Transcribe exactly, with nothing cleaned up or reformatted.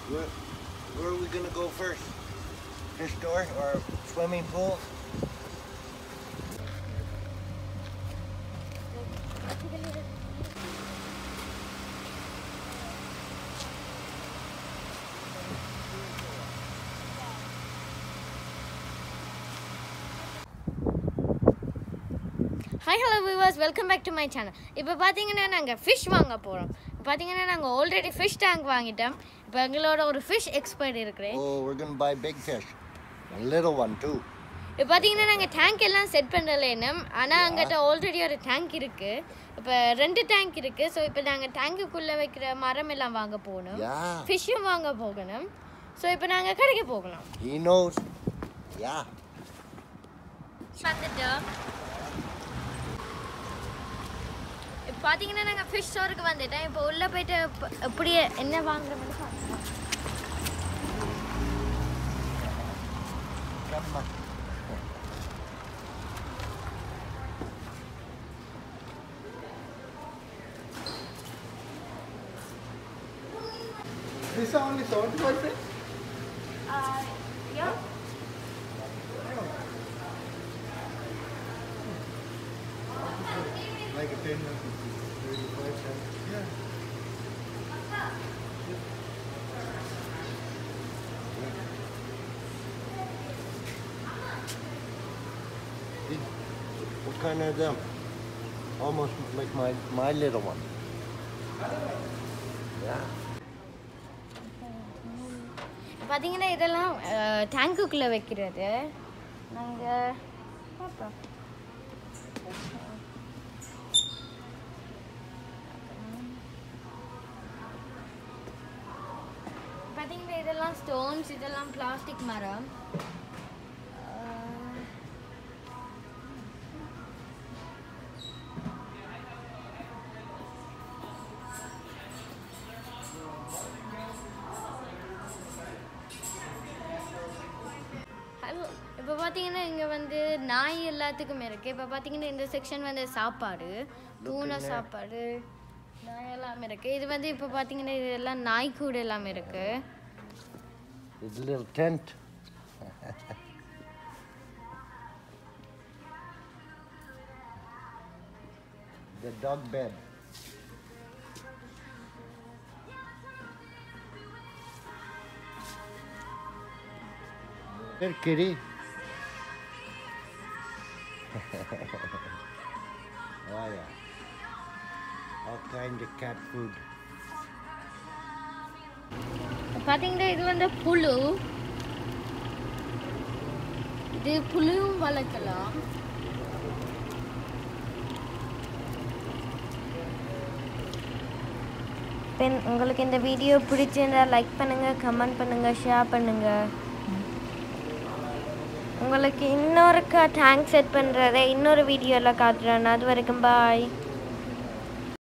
Where, where are we gonna go first? Fish store or swimming pool? Hi hello viewers, welcome back to my channel. இப்போ பாத்தீங்கன்னா நாங்க fish வாங்க போறோம். பாத்தீங்கன்னா நாங்க already fish tank வாங்கிட்டோம். இப்போ எங்களோட ஒரு fish expert இருக்குறேன். Oh, we're going to buy big fish. A little one too. இப்போ பாத்தீங்கன்னா நாங்க tank எல்லாம் செட் பண்ணலேனம். ஆனா அங்கட்ட already ஒரு tank இருக்கு. இப்போ ரெண்டு tank இருக்கு. சோ இப்போ நாங்க tankuக்குள்ள வைக்கிற மரம் எல்லாம் வாங்க போறோம். Fish வாங்க போகணும். சோ இப்போ நாங்க கடைக்கு போகலாம். He knows. Yeah. வந்துட்டோம். பாத்தீங்கன்னா நாங்க fish ஸ்டோருக்கு வந்துட்டோம். இப்போ உள்ள போயிட்டு அப்படியே என்ன வாங்குறோம்னு பார்க்கலாம். This is only seventy-five cents? Uh, yeah. Like a ten or thirty-five cents. Yeah. What kind are them? Almost like my my little one. Yeah. பாத்தீங்கன்னா இதெல்லாம் டேங்குக்குள்ள வைக்கிறது. நாங்க பாப்போம். பாத்தீங்கன்னா இதெல்லாம் ஸ்டோன்ஸ், இதெல்லாம் பிளாஸ்டிக் மரம். இப்போ பார்த்தீங்கன்னா இங்கே வந்து நாய் எல்லாத்துக்குமே இருக்குது. இப்போ பார்த்தீங்கன்னா இந்த செக்ஷன் வந்து சாப்பாடு, பூனை சாப்பாடு, நாய் எல்லாமே இருக்குது. இது வந்து இப்போ பார்த்தீங்கன்னா இது எல்லாம் நாய் கூடு எல்லாமே இருக்குது. It's a little tent. The dog bed. Here, kitty. Oh yeah. All kind of cat food. பார்த்தீங்கன்னா இது வந்து புழு. இது புழுவும் வளர்க்கலாம். பெண் உங்களுக்கு இந்த வீடியோ பிடிச்சிருந்தா லைக் பண்ணுங்க, கமெண்ட் பண்ணுங்க, ஷேர் பண்ணுங்க. உங்களுக்கு இன்னொருக்கா டேங்க் செட் பண்ணுறதை இன்னொரு வீடியோவில் காட்டுறேன். அது வரைக்கும் பாய்.